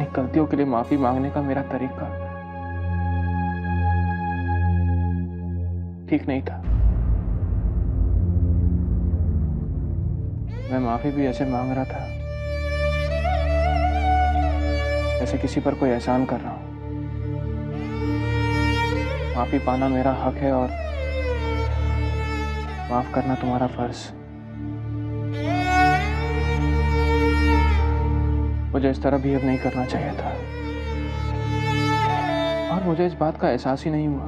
गलतियों के लिए माफी मांगने का मेरा तरीका ठीक नहीं था। मैं माफी भी ऐसे मांग रहा था जैसे किसी पर कोई एहसान कर रहा हूं। माफी पाना मेरा हक है और माफ करना तुम्हारा फर्ज। मुझे इस तरह बिहेव नहीं करना चाहिए था और मुझे इस बात का एहसास ही नहीं हुआ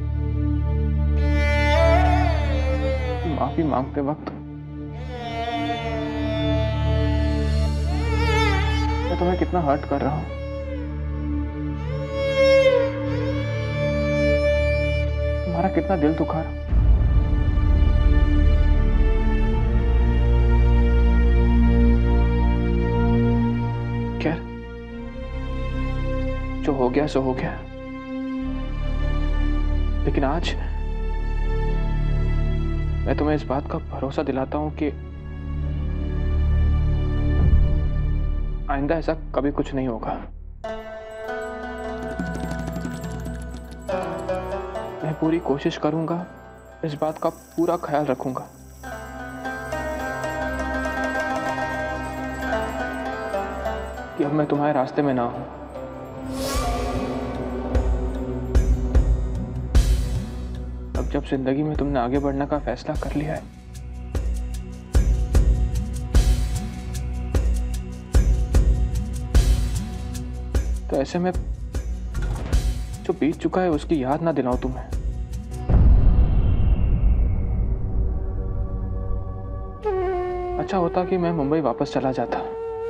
कि माफी मांगते वक्त मैं तुम्हें कितना हर्ट कर रहा हूं। तुम्हारा कितना दिल दुखा रहा हूं। खैर, जो हो गया सो हो गया, लेकिन आज मैं तुम्हें इस बात का भरोसा दिलाता हूं कि आइंदा ऐसा कभी कुछ नहीं होगा। मैं पूरी कोशिश करूंगा, इस बात का पूरा ख्याल रखूंगा कि अब मैं तुम्हारे रास्ते में ना हूं। अब जब जिंदगी में तुमने आगे बढ़ने का फैसला कर लिया है, तो ऐसे में जो बीत चुका है उसकी याद ना दिलाऊं तुम्हें। अच्छा होता कि मैं मुंबई वापस चला जाता,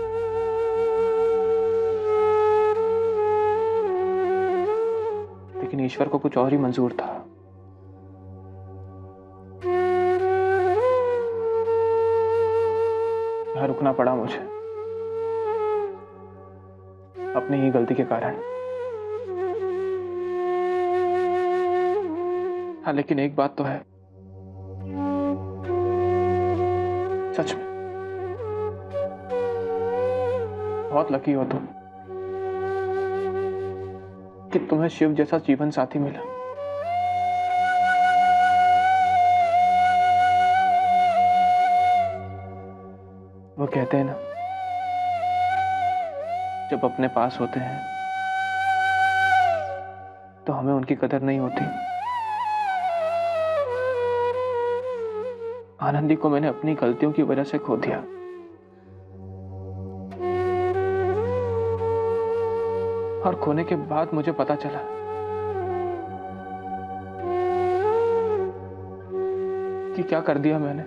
लेकिन ईश्वर को कुछ और ही मंजूर था। यहां रुकना पड़ा मुझे अपनी ही गलती के कारण। हाँ, लेकिन एक बात तो है, सच में बहुत लकी हो तुम कि तुम्हें शिव जैसा जीवन साथी मिला। वो कहते हैं ना, जब अपने पास होते हैं तो हमें उनकी कदर नहीं होती। आनंदी को मैंने अपनी गलतियों की वजह से खो दिया। और खोने के बाद मुझे पता चला कि क्या कर दिया मैंने।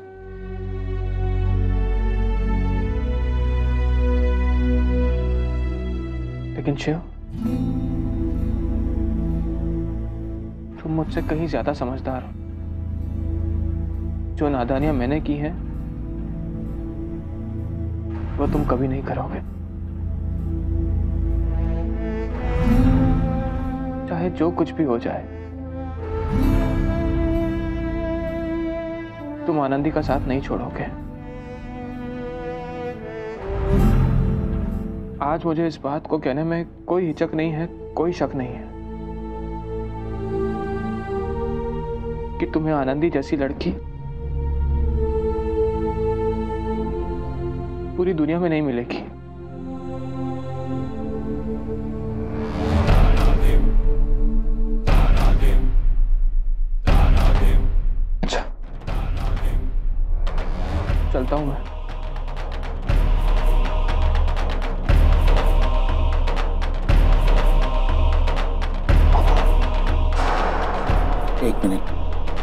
लेकिन शिव, तुम मुझसे कहीं ज्यादा समझदार हो। जो नादानियां मैंने की हैं वो तुम कभी नहीं करोगे। चाहे जो कुछ भी हो जाए, तुम आनंदी का साथ नहीं छोड़ोगे। आज मुझे इस बात को कहने में कोई हिचक नहीं है, कोई शक नहीं है कि तुम्हें आनंदी जैसी लड़की पूरी दुनिया में नहीं मिलेगी। अच्छा, चलता हूं मैं। एक मिनट।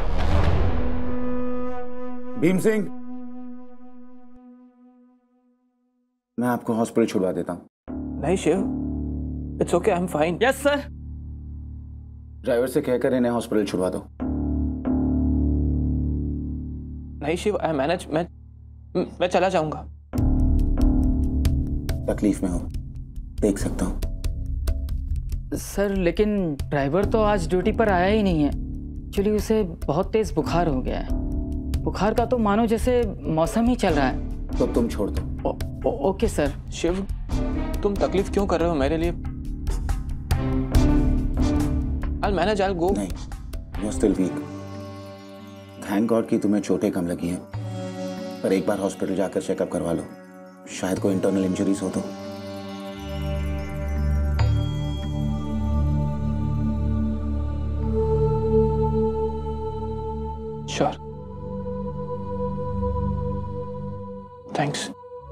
भीम सिंह, मैं आपको हॉस्पिटल छुड़वा देता हूं। नहीं Shiv, it's okay, I am fine. Yes sir. Driver से कहकर इन्हें हॉस्पिटल छुड़वा दो। नहीं शिव, आई मैनेज। मैं चला जाऊंगा। तकलीफ में हो, देख सकता हूं। सर लेकिन ड्राइवर तो आज ड्यूटी पर आया ही नहीं है। एक्चुअली उसे बहुत तेज बुखार हो गया है। बुखार का तो मानो जैसे मौसम ही चल रहा है। तो तुम छोड़ दो। Okay sir. शिव, तुम तकलीफ क्यों कर रहे हो मेरे लिए? I'll manage, I'll go. नहीं, you're still weak. Thank God कि तुम्हें चोटें कम लगी हैं, पर एक बार हॉस्पिटल जाकर चेकअप करवा लो, शायद कोई इंटरनल इंजरीज हो तो। Sure. Thanks.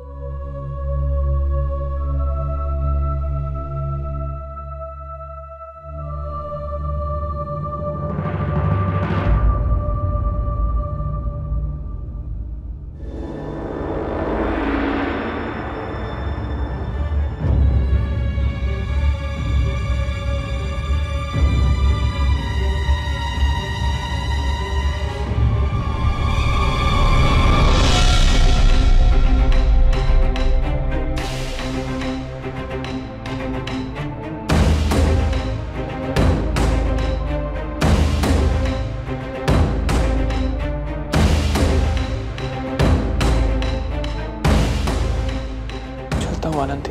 आनंदी,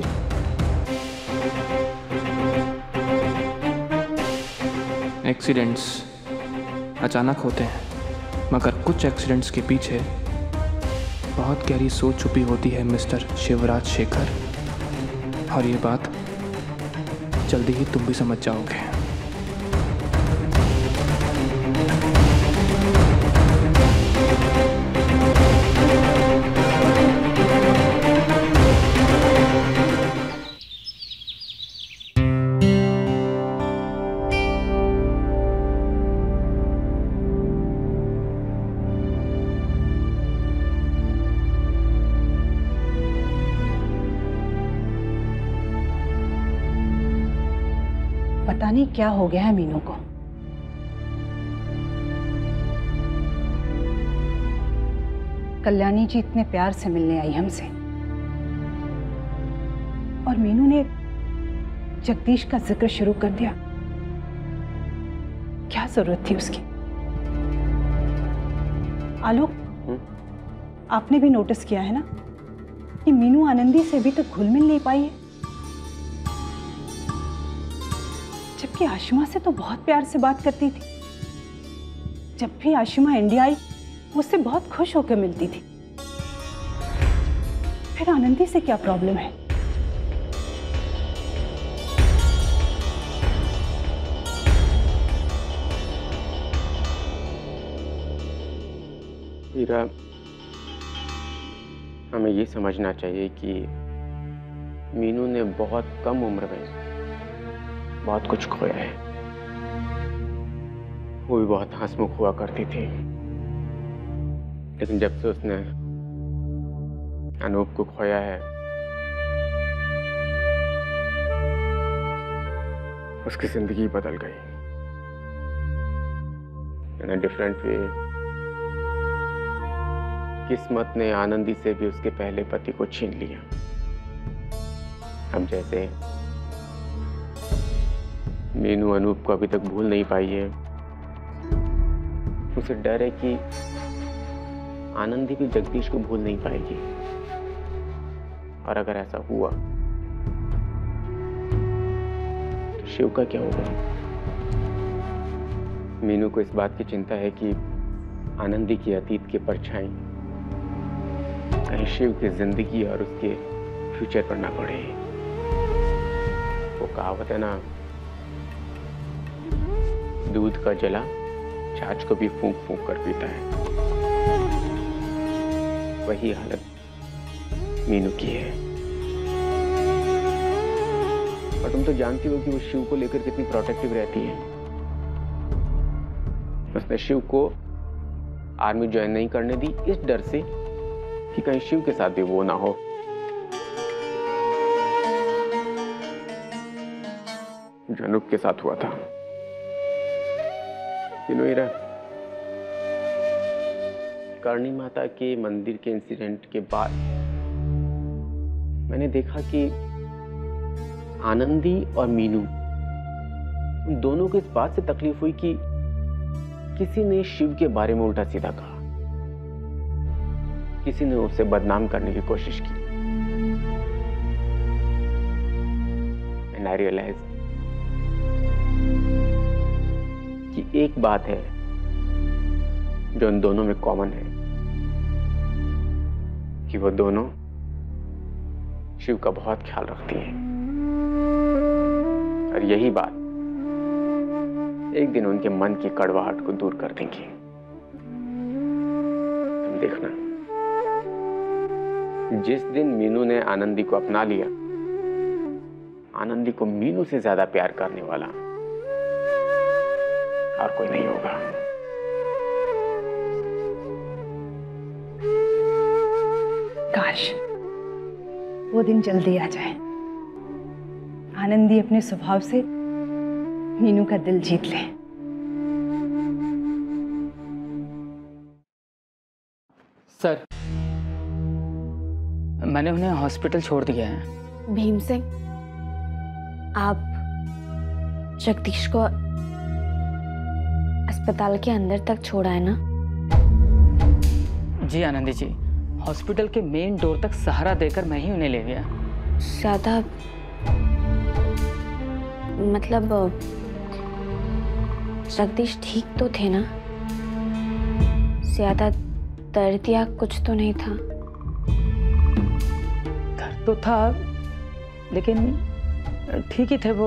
एक्सीडेंट्स अचानक होते हैं, मगर कुछ एक्सीडेंट्स के पीछे बहुत गहरी सोच छुपी होती है मिस्टर शिवराज शेखर, और ये बात जल्दी ही तुम भी समझ जाओगे। पता नहीं क्या हो गया है मीनू को। कल्याणी जी इतने प्यार से मिलने आई हमसे, और मीनू ने जगदीश का जिक्र शुरू कर दिया। क्या जरूरत थी उसकी? आलोक, आपने भी नोटिस किया है ना कि मीनू आनंदी से अभी तक घुल मिल नहीं पाई है, जबकि आशिमा से तो बहुत प्यार से बात करती थी। जब भी आशिमा इंडिया आई, उससे बहुत खुश होकर मिलती थी। फिर आनंदी से क्या प्रॉब्लम है? हीरा, हमें ये समझना चाहिए कि मीनू ने बहुत कम उम्र में बहुत कुछ खोया है। वो भी बहुत हंसमुख हुआ करती थी, लेकिन जब से उसने अनूप को खोया है, उसकी जिंदगी बदल गई। इन अ डिफरेंट वे, किस्मत ने आनंदी से भी उसके पहले पति को छीन लिया। अब जैसे मीनू अनूप को अभी तक भूल नहीं पाई है, उसे डर है कि आनंदी भी जगदीश को भूल नहीं पाएगी, और अगर ऐसा हुआ तो शिव का क्या होगा? मीनू को इस बात की चिंता है कि आनंदी की अतीत की परछाई कहीं शिव की जिंदगी और उसके फ्यूचर पर ना पड़े। वो कहावत है ना, दूध का जला छाछ को भी फूंक फूंक कर पीता है। वही हालत मीनू की है। और तुम तो जानती हो कि वो शिव को लेकर कितनी प्रोटेक्टिव रहती है। उसने शिव को आर्मी ज्वाइन नहीं करने दी इस डर से कि कहीं शिव के साथ भी वो ना हो। जो अनूप के साथ हुआ था। करणी माता के मंदिर के इंसिडेंट के बाद मैंने देखा कि आनंदी और मीनू, उन दोनों को इस बात से तकलीफ हुई कि किसी ने शिव के बारे में उल्टा सीधा कहा, किसी ने उसे बदनाम करने की कोशिश की। आई रियलाइज कि एक बात है जो उन दोनों में कॉमन है, कि वो दोनों शिव का बहुत ख्याल रखती हैं। और यही बात एक दिन उनके मन की कड़वाहट को दूर कर देंगी। तुम देखना, जिस दिन मीनू ने आनंदी को अपना लिया, आनंदी को मीनू से ज्यादा प्यार करने वाला और कोई नहीं होगा। काश वो दिन जल्दी आ जाए, आनंदी अपने स्वभाव से मीनू का दिल जीत ले। सर, मैंने उन्हें हॉस्पिटल छोड़ दिया है। भीम सिंह, आप जगदीश को अस्पताल के अंदर तक छोड़ा है ना? जी आनंदी जी, हॉस्पिटल के मेन डोर तक सहारा देकर मैं ही उन्हें ले गया। ज्यादा मतलब जगदीश ठीक तो थे ना? ज्यादा दर्द या कुछ तो नहीं था? दर्द तो था, लेकिन ठीक ही थे वो।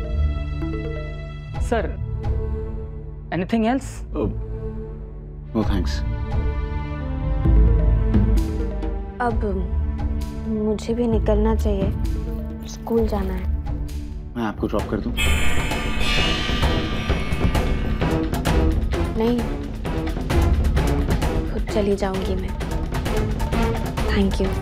Sir, anything else? No thanks. अब मुझे भी निकलना चाहिए, स्कूल जाना है। मैं आपको ड्रॉप कर दूं? नहीं, खुद चली जाऊंगी मैं। Thank you.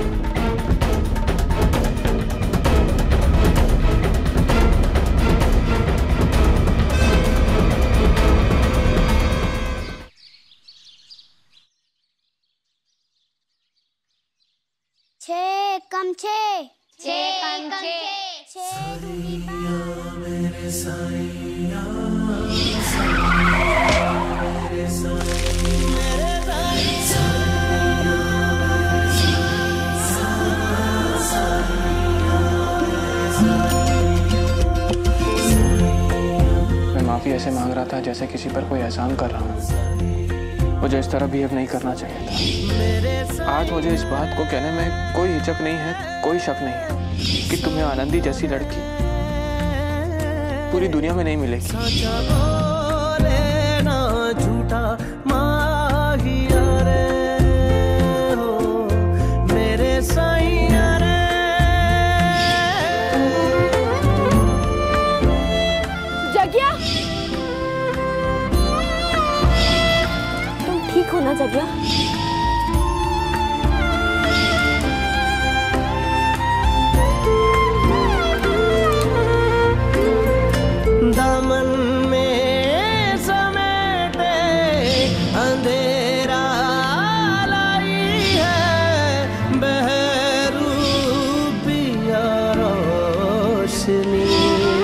छः कम छः, छः कम छः। मैं माफ़ी ऐसे मांग रहा था जैसे किसी पर कोई एहसान कर रहा हूँ। मुझे इस तरह बिहेव नहीं करना चाहिए था। आज मुझे इस बात को कहने में कोई हिचक नहीं है, कोई शक नहीं है कि तुम्हें आनंदी जैसी लड़की पूरी दुनिया में नहीं मिलेगी। जगिया, तुम ठीक हो ना जगिया? दामन में समेटे अंधेरा लाई है, बहरूपिया रोशनी।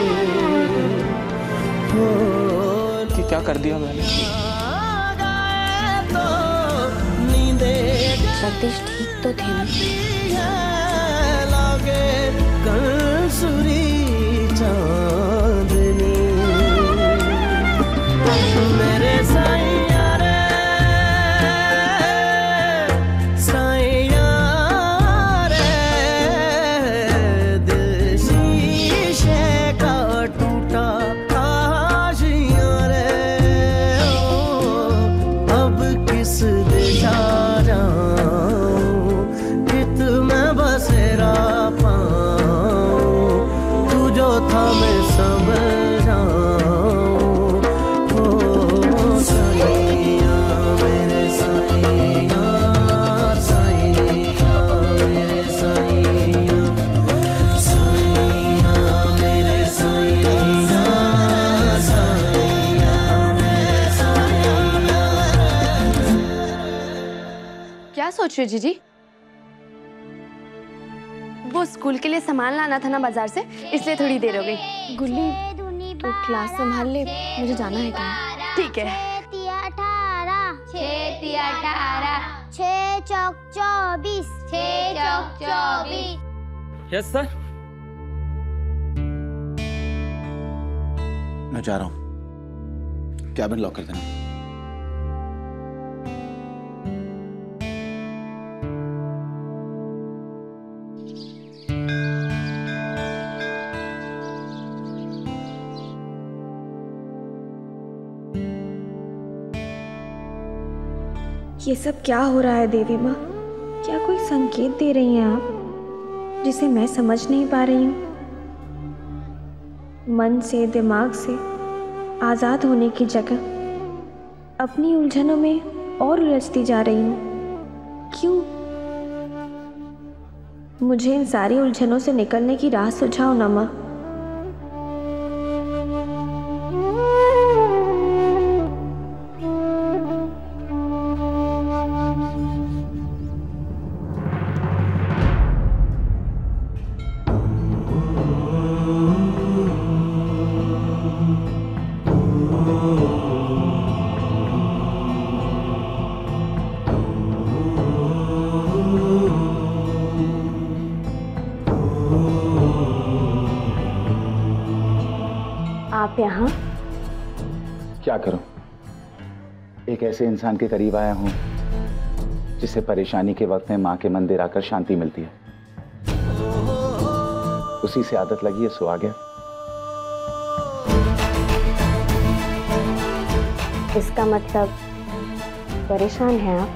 कि क्या कर दिया मैंने? जगदीश ठीक तो थे ना? लागे कंसुरी चांदनी मेरे साईया रे, साईया रे, दिल शीशे का टूटा आशिया रे। अब किस दिशा जाऊं, कित में बसेरा पाऊं, तू जो था मैं समझ जाऊं। ओ साईया मेरे साईया, साईया मेरे साईया, साईया मेरे साईया, साईया मेरे साईया। क्या सोच रहे हो जीजी? वो स्कूल के लिए सामान लाना था ना बाजार से, इसलिए थोड़ी देर हो गई। गुल्ली, तू क्लास संभाल ले, मुझे जाना है कहीं। ठीक है। 6 चौक 24, 6 चौक 24। Yes sir. मैं जा रहा हूं, कैबिन लॉक कर देना। ये सब क्या हो रहा है देवी माँ? क्या कोई संकेत दे रही हैं आप जिसे मैं समझ नहीं पा रही हूँ? मन से, दिमाग से आज़ाद होने की जगह अपनी उलझनों में और उलझती जा रही हूँ। क्यों? मुझे इन सारी उलझनों से निकलने की राह सुझाओ ना माँ। आप यहाँ? क्या करूं? एक ऐसे इंसान के करीब आया हूं जिसे परेशानी के वक्त में मां के मंदिर आकर शांति मिलती है। उसी से आदत लगी है, सो आ गया। इसका मतलब परेशान हैं आप?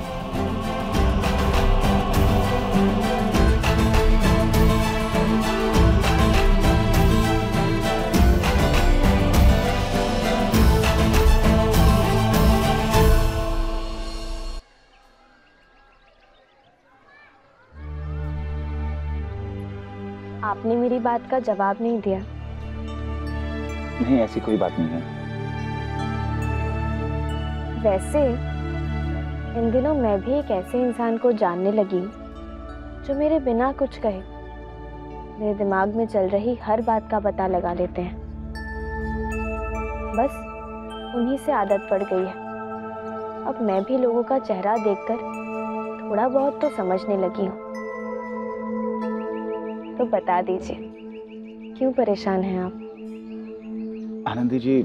आपने मेरी बात का जवाब नहीं दिया। नहीं, ऐसी कोई बात नहीं है। वैसे इन दिनों मैं भी एक ऐसे इंसान को जानने लगी जो मेरे बिना कुछ कहे मेरे दिमाग में चल रही हर बात का पता लगा लेते हैं। बस उन्हीं से आदत पड़ गई है। अब मैं भी लोगों का चेहरा देखकर थोड़ा बहुत तो समझने लगी हूँ। तो बता दीजिए, क्यों परेशान हैं आप? आनंदी जी,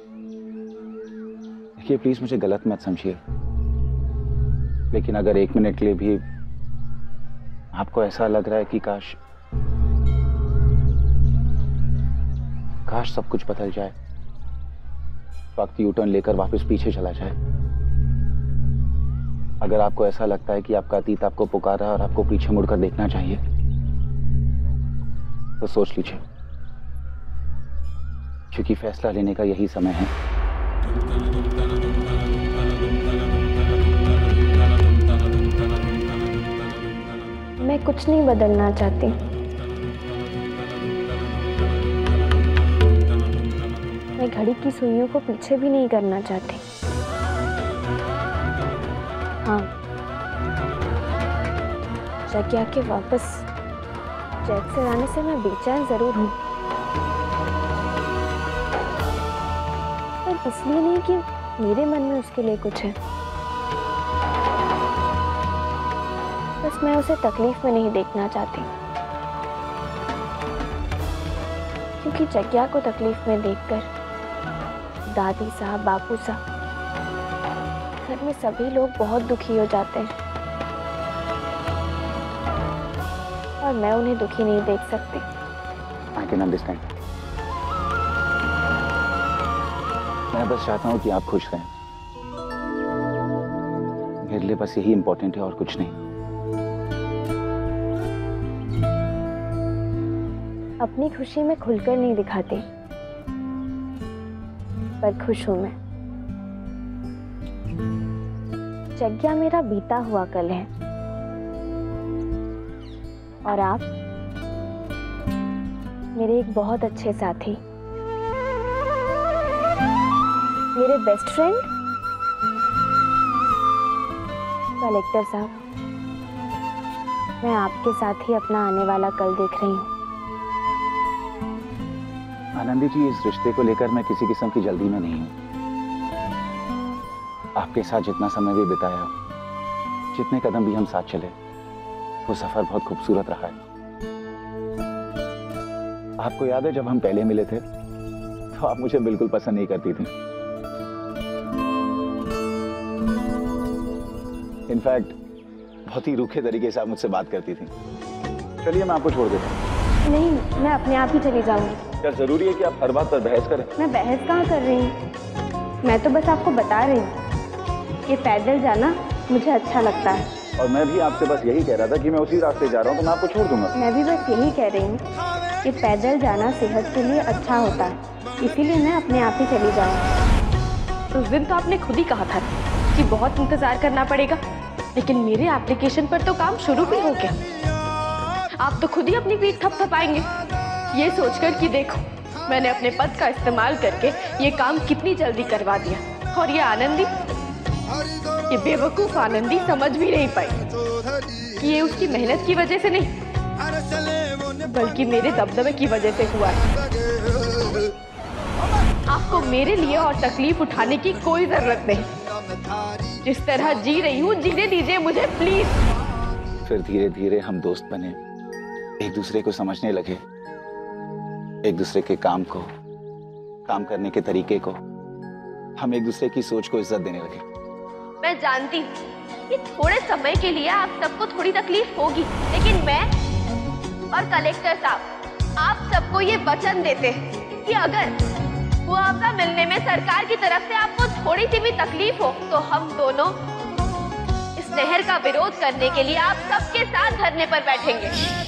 देखिए प्लीज मुझे गलत मत समझिए, लेकिन अगर 1 मिनट के लिए भी आपको ऐसा लग रहा है कि काश सब कुछ बदल जाए, वक्त यू टर्न लेकर वापस पीछे चला जाए, अगर आपको ऐसा लगता है कि आपका अतीत आपको पुकार रहा है और आपको पीछे मुड़कर देखना चाहिए, तो सोच लीजिए, क्योंकि फैसला लेने का यही समय है। मैं कुछ नहीं बदलना चाहती। मैं घड़ी की सुइयों को पीछे भी नहीं करना चाहती। हाँ, जग्या के वापस जैत से आने से मैं बेचैन जरूर हूँ, पर इसलिए नहीं कि मेरे मन में उसके लिए कुछ है। बस मैं उसे तकलीफ में नहीं देखना चाहती, क्योंकि जग्या को तकलीफ में देखकर दादी साहब, बापू साहब, घर में सभी लोग बहुत दुखी हो जाते हैं और मैं उन्हें दुखी नहीं देख सकती। I can understand. मैं बस चाहता हूँ कि आप खुश रहें। मेरे लिए बस यही इम्पोर्टेंट है और कुछ नहीं। अपनी खुशी में खुलकर नहीं दिखाती, पर खुश हूं मैं। जग्या मेरा बीता हुआ कल है और आप मेरे एक बहुत अच्छे साथी, मेरे बेस्ट फ्रेंड कलेक्टर साहब। मैं आपके साथ ही अपना आने वाला कल देख रही हूँ। आनंदी जी, इस रिश्ते को लेकर मैं किसी किस्म की जल्दी में नहीं हूँ। आपके साथ जितना समय भी बिताया, जितने कदम भी हम साथ चले, वो सफर बहुत खूबसूरत रहा है। आपको याद है जब हम पहले मिले थे तो तो आप मुझे बिल्कुल पसंद नहीं करती थी। इनफैक्ट बहुत ही रूखे तरीके से आप मुझसे बात करती थी। चलिए मैं आपको छोड़ देता हूँ। नहीं, मैं अपने आप ही चली जाऊंगी। क्या जरूरी है कि आप हर बात पर बहस करें? मैं बहस कहाँ कर रही हूँ, मैं तो बस आपको बता रही हूँ कि पैदल जाना मुझे अच्छा लगता है। और मैं भी आपसे बस यही कह रहा था कि मैं उसी रास्ते जा रहा हूँ, तो मैं आपको छोड़ दूंगा। मैं भी बस यही कह रही हूँ कि पैदल जाना सेहत के लिए अच्छा होता है, इसीलिए मैं अपने आप ही चली जाऊँ। उस दिन तो आपने खुद ही कहा था कि बहुत इंतजार करना पड़ेगा, लेकिन मेरे एप्लीकेशन पर तो काम शुरू भी हो गया। आप तो खुद ही अपनी पीठ थपथपाएंगे ये सोचकर कि देखो मैंने अपने पद का इस्तेमाल करके ये काम कितनी जल्दी करवा दिया। और ये आनंदी, ये बेवकूफ आनंदी समझ भी नहीं पाई कि ये उसकी मेहनत की वजह से नहीं बल्कि मेरे दबदबे की वजह से हुआ है। आपको मेरे लिए और तकलीफ उठाने की कोई जरूरत नहीं। जिस तरह जी रही हूँ जीने दीजिए मुझे प्लीज। फिर धीरे धीरे हम दोस्त बने, एक दूसरे को समझने लगे, एक दूसरे के काम को, काम करने के तरीके को, हम एक दूसरे की सोच को इज्जत देने लगे। मैं जानती हूँ कि थोड़े समय के लिए आप सबको थोड़ी तकलीफ होगी, लेकिन मैं और कलेक्टर साहब आप सबको ये वचन देते हैं कि अगर मुआवजा मिलने में सरकार की तरफ से आपको थोड़ी सी भी तकलीफ हो तो हम दोनों इस नहर का विरोध करने के लिए आप सबके साथ धरने पर बैठेंगे।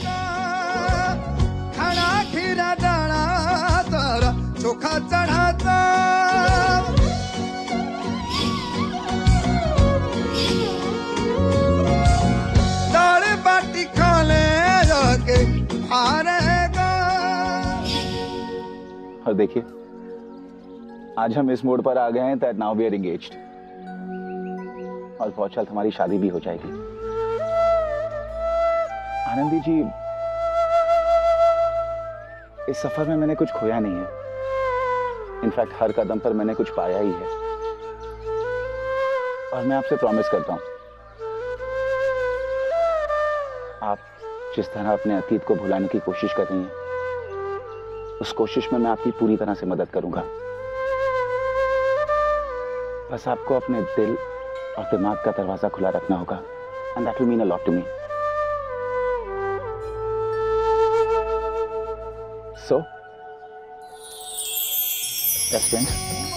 खाना खीरा डाला तारा चोखा चढ़ाता, दाल बाटी खा ले जाके हारेगा। और देखिए आज हम इस मोड़ पर आ गए हैं that now we are engaged, और बहुत जल्द हमारी शादी भी हो जाएगी। आनंदी जी, इस सफर में मैंने कुछ खोया नहीं है, इनफैक्ट हर कदम पर मैंने कुछ पाया ही है। और मैं आपसे प्रॉमिस करता हूं, आप जिस तरह अपने अतीत को भुलाने की कोशिश कर रही हैं, उस कोशिश में मैं आपकी पूरी तरह से मदद करूंगा। बस आपको अपने दिल और दिमाग का दरवाजा खुला रखना होगा, and that will mean a lot to me. So best friends.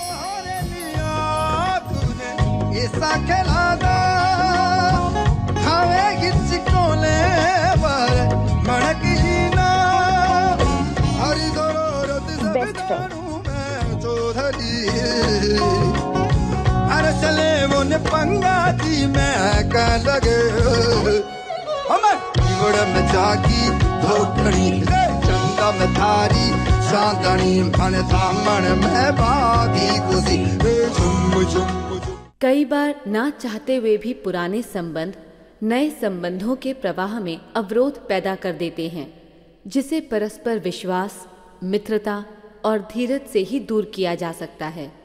ऐसा खेला दा खावेगी चिकोले पर मणकी ना हरी जरूरत बेस्ट फ्रेंड चौधरी। अरे चले वो ने पंगा दी मैं कह लगे हमर इवड़ में जागी धोकड़ी चंदा में थारी चांदनी मन दामन में बागी खुशी झुम झुम। कई बार ना चाहते हुए भी पुराने संबंध नए संबंधों के प्रवाह में अवरोध पैदा कर देते हैं, जिसे परस्पर विश्वास, मित्रता और धीरज से ही दूर किया जा सकता है।